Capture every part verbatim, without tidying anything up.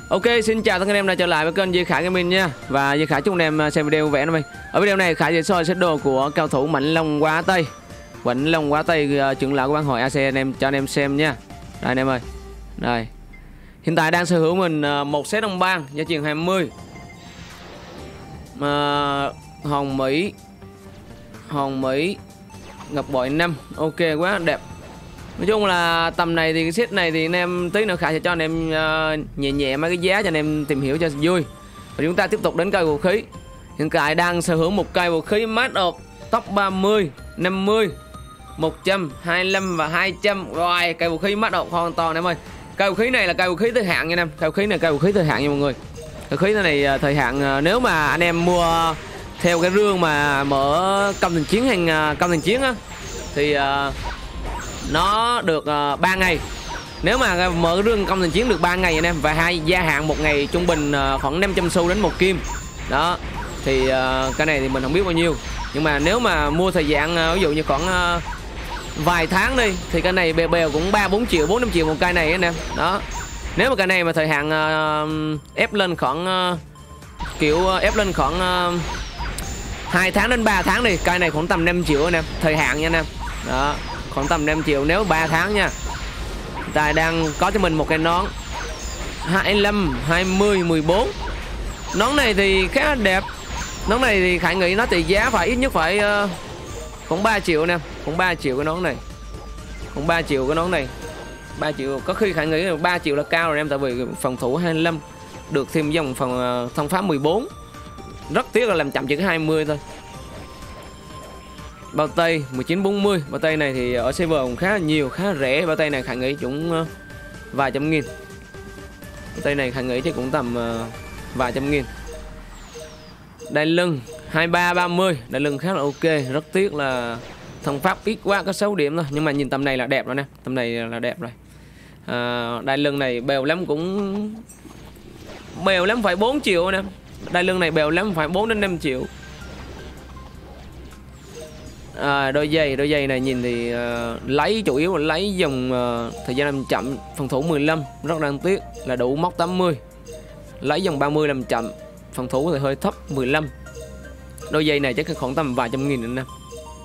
Ok, xin chào tất cả anh em đã trở lại với kênh Duy Khải Gaming nha. Và Duy Khải chúc anh em xem video vui vẻ mình. Ở video này Khải sẽ soi set đồ của cao thủ Mạnh Long Quá Tây. Mạnh Long Quá Tây uh, trưởng lão của bang hội a xê anh em cho anh em xem nha. Đây anh em ơi. Đây. Hiện tại đang sở hữu mình uh, một set đồng bang giá tiền hai mươi. Uh, Hồng Mỹ. Hồng Mỹ ngọc bội năm. Ok quá đẹp. Nói chung là tầm này thì cái set này thì anh em tí nữa Khải sẽ cho anh em uh, nhẹ nhẹ mấy cái giá cho anh em tìm hiểu cho vui. Và chúng ta tiếp tục đến cây vũ khí. Hiện tại đang sở hữu một cây vũ khí mát ộp top ba mươi, năm mươi, một trăm, hai mươi lăm và hai trăm. Rồi, cây vũ khí mát ộp hoàn toàn em ơi. Cây vũ khí này là cây vũ khí thời hạn nha anh em. Cây vũ khí này cây vũ khí thời hạn nha mọi người. Cây vũ khí này thời hạn nếu mà anh em mua theo cái rương mà mở công thành chiến hàng công thành chiến á thì uh, nó được uh, ba ngày. Nếu mà mở rương công thành chiến được ba ngày anh em, và hai gia hạn một ngày trung bình uh, khoảng năm trăm xu đến một kim. Đó. Thì uh, cái này thì mình không biết bao nhiêu. Nhưng mà nếu mà mua thời gian uh, ví dụ như khoảng uh, vài tháng đi thì cái này bèo bèo cũng ba bốn triệu, bốn năm triệu một cây này anh em. Đó. Nếu mà cái này mà thời hạn uh, ép lên khoảng uh, kiểu uh, ép lên khoảng uh, hai tháng đến ba tháng đi, cây này khoảng tầm năm triệu anh em, thời hạn nha anh em. Đó. Khoảng tầm năm triệu nếu ba tháng nha. Tài đang có cho mình một cái nón hai mươi lăm, hai mươi, mười bốn. Nón này thì khá là đẹp. Nón này thì Khải nghĩ nó thì giá phải ít nhất phải uh, khoảng ba triệu nè, khoảng ba triệu cái nón này. Khoảng ba triệu cái nón này. ba triệu, có khi Khải nghĩ là ba triệu là cao rồi em, tại vì phòng thủ hai mươi lăm được thêm dòng phòng uh, thông pháp mười bốn. Rất tiếc là làm chậm chỉ có hai mươi thôi. Bao tay mười chín bốn mươi. Bao tay này thì ở server cũng khá là nhiều, khá là rẻ. Bao tay này Khải nghĩ cũng uh, vài trăm nghìn. Bao tay này Khải nghĩ chứ cũng tầm uh, vài trăm nghìn. Đai lưng hai mươi ba ba mươi. Đai lưng khá là ok. Rất tiếc là thông pháp ít quá, có sáu điểm thôi. Nhưng mà nhìn tầm này là đẹp rồi nè. Tầm này là đẹp rồi. uh, Đai lưng này bèo lắm cũng bèo lắm phải bốn triệu nè. Đai lưng này bèo lắm phải bốn đến năm triệu. À, đôi giày đôi giày này nhìn thì uh, lấy chủ yếu là lấy dòng uh, thời gian làm chậm, phòng thủ mười lăm, rất đáng tiếc là đủ móc tám mươi. Lấy dòng ba mươi làm chậm, phòng thủ thì hơi thấp mười lăm. Đôi giày này chắc khoảng tầm vài trăm nghìn anh em.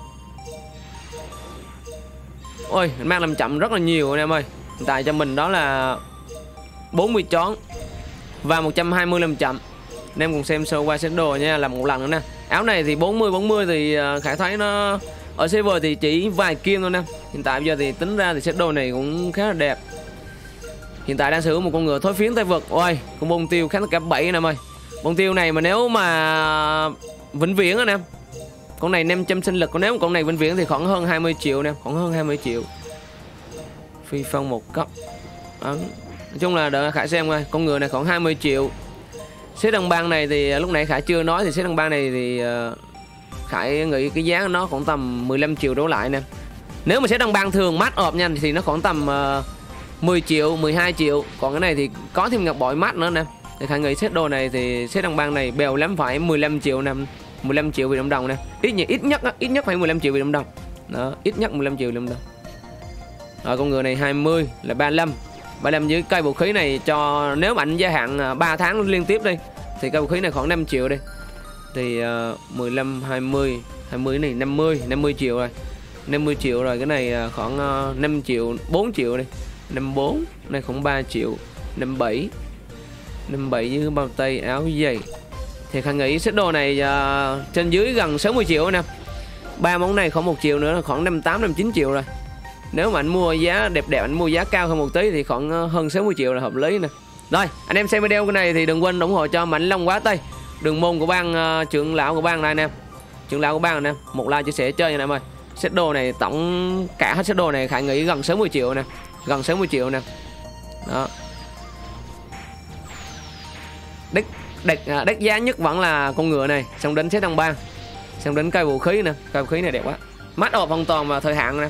Ôi, mang làm chậm rất là nhiều anh em ơi. Hiện tại cho mình đó là bốn mươi chón và một trăm hai mươi làm chậm. Anh em cùng xem sơ qua set đồ nha, làm một lần nữa nè. Áo này thì bốn mươi bốn mươi thì Khải thấy nó ở server thì chỉ vài kim thôi nè. Hiện tại bây giờ thì tính ra thì set đồ này cũng khá là đẹp. Hiện tại đang sở hữu một con ngựa thối phiến tay vật. Ôi, con bông tiêu khá là cả bảy anh em ơi. Bông tiêu này mà nếu mà vĩnh viễn anh em, con này năm trăm sinh lực, còn nếu con này vĩnh viễn thì khoảng hơn hai mươi triệu nè, khoảng hơn hai mươi triệu. Phi phong một cấp. Đó. Nói chung là đợi Khải xem coi, con ngựa này khoảng hai mươi triệu. Set đồng bang này thì lúc nãy Khải chưa nói, thì set đồng bang này thì uh, Khải nghĩ cái giá của nó khoảng tầm mười lăm triệu đổ lại nè. Nếu mà set đồng bang thường mát ộp nha thì nó khoảng tầm uh, mười triệu, mười hai triệu. Còn cái này thì có thêm ngọc bội mát nữa nè. Thì Khải nghĩ set đồ này thì set đồng bang này bèo lắm phải mười lăm triệu nè, mười lăm triệu Việt Nam đồng nè. Ít nhất ít nhất ít nhất phải mười lăm triệu Việt Nam đồng. Đó, ít nhất mười lăm triệu Việt Nam đồng. Rồi con ngựa này hai mươi là ba mươi lăm. ba mươi lăm với cây vũ khí này cho nếu mà anh gia hạn ba tháng liên tiếp đi thì cây vũ khí này khoảng năm triệu đi. Thì uh, mười lăm, hai mươi, hai mươi này năm mươi, năm mươi triệu rồi. năm mươi triệu rồi, cái này khoảng uh, năm triệu, bốn triệu đi. năm mươi bốn, này khoảng ba triệu, năm mươi bảy. năm mươi bảy với bao tay áo giày. Thì Khải nghĩ set đồ này uh, trên dưới gần sáu mươi triệu nè. Ba món này khoảng một triệu nữa là khoảng năm mươi tám, năm mươi chín triệu rồi. Nếu mà anh mua giá đẹp đẹp, anh mua giá cao hơn một tí thì khoảng hơn sáu mươi triệu là hợp lý nè. Rồi, anh em xem video cái này thì đừng quên ủng hộ cho Mạnh Long Quá Tây, đường môn của bang uh, trưởng lão của bang này nè. Trưởng lão của bang nè, một like chia sẻ chơi nha em ơi. Set đồ này tổng cả hết set đồ này Khải nghĩ gần sáu mươi triệu nè, gần sáu mươi triệu nè. Đó. Đích đích đích giá nhất vẫn là con ngựa này, xong đến set đồng bang, xong đến cây vũ khí nè, cây vũ khí này đẹp quá. Mắt ộp hoàn toàn và thời hạn nè.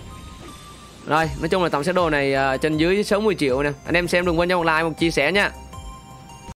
Rồi, nói chung là tổng set đồ này uh, trên dưới sáu mươi triệu nè. Anh em xem đừng quên cho một like, một chia sẻ nha.